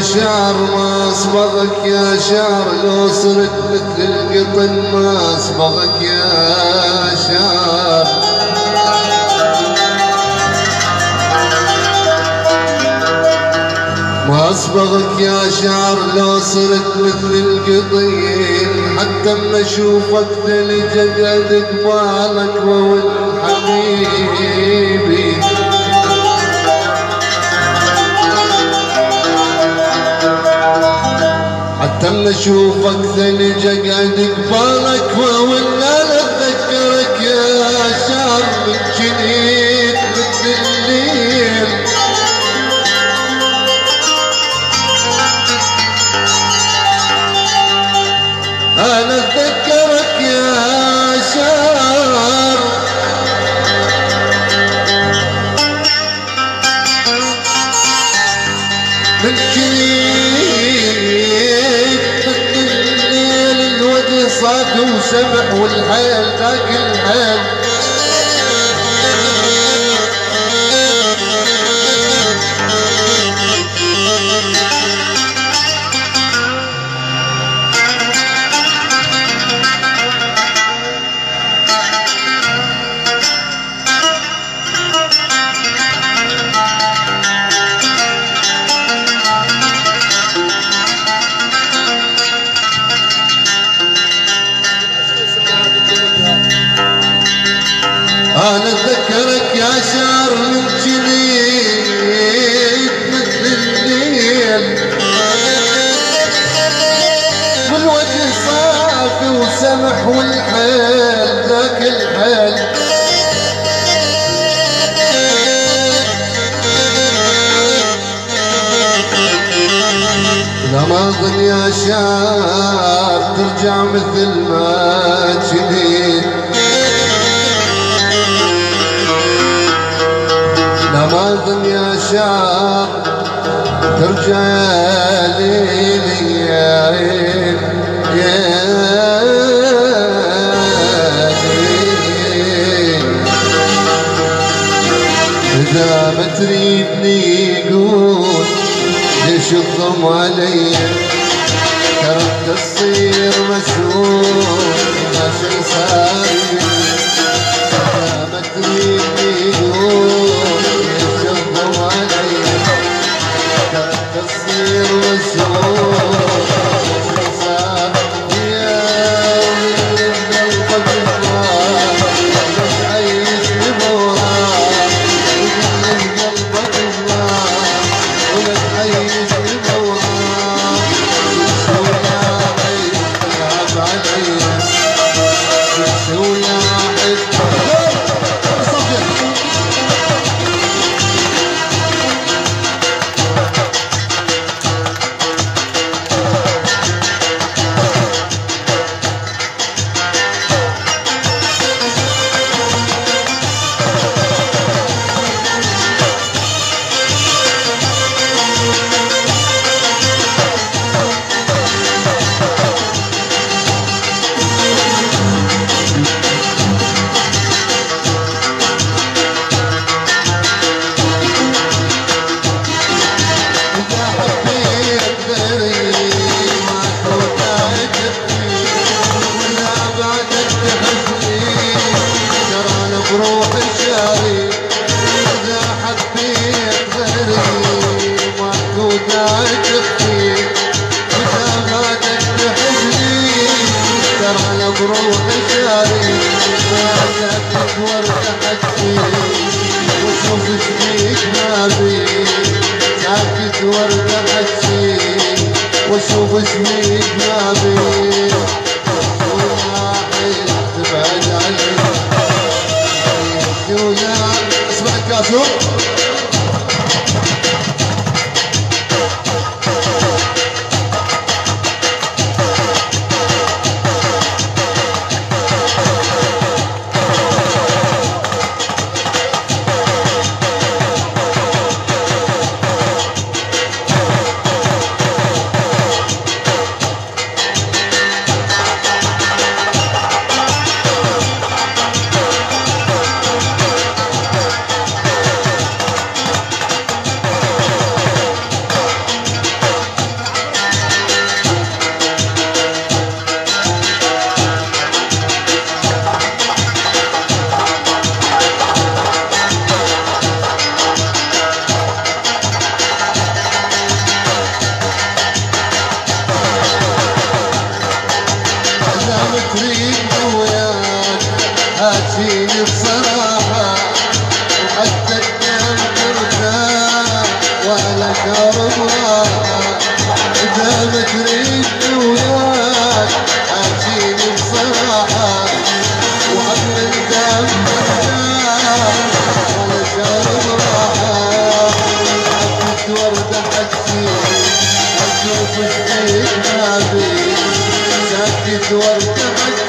شعر ما اصبغك يا شعر، لو صرت مثل القطن ما اصبغك يا شعر. ما اصبغك يا شعر لو صرت مثل القطين، حتى اما اشوفك ثلج اقعد قبالك واقول حبيبي. حتى اما اشوفك ثلج اقعد قبالك واقول لا اتذكرك يا شعر من جنيت مثل الليل. أنا أتذكرك يا شعر من كريم مثل الليل، الوجه صاك وسمح والحيل ذاك الحيل. أنا أتذكرك يا شعر من جنيت مثل الليل، والوجه صافي وسمح والحيل ذاك الحيل. لا ما أظن يا شعر ترجع مثل ما جنيت، لا ما أظن يا شعر ترجع يا ليلي يا ليلي. إذا ما تريدني قول ليش تضم علي، تركت تصير مسؤول ما شي صاير. إذا ما تريدني قول تصير مسؤول صار يا ولد قلبك عايش بموراه، ولد قلبك ولد عايش بموراه. ولاحد تلعب عليا، ولاحد بروح الشاري. إذا حبيت غيري ماكو داعي تخفي، إذا غادك تحبني ترى أنا بروح الشاري. ساكت وارتحت فيك واشوف فيك ما بي، ساكت وارتحت فيك واشوف فيك ما بي. واحد تبعد عني ويا اسمع الكاسو. علشان الله إذا ما تريد وياك حاجيني بصراحة وعقل الدم علشان الله حبيت وردة حجي أشوف جديد نابي سكت وردة حجي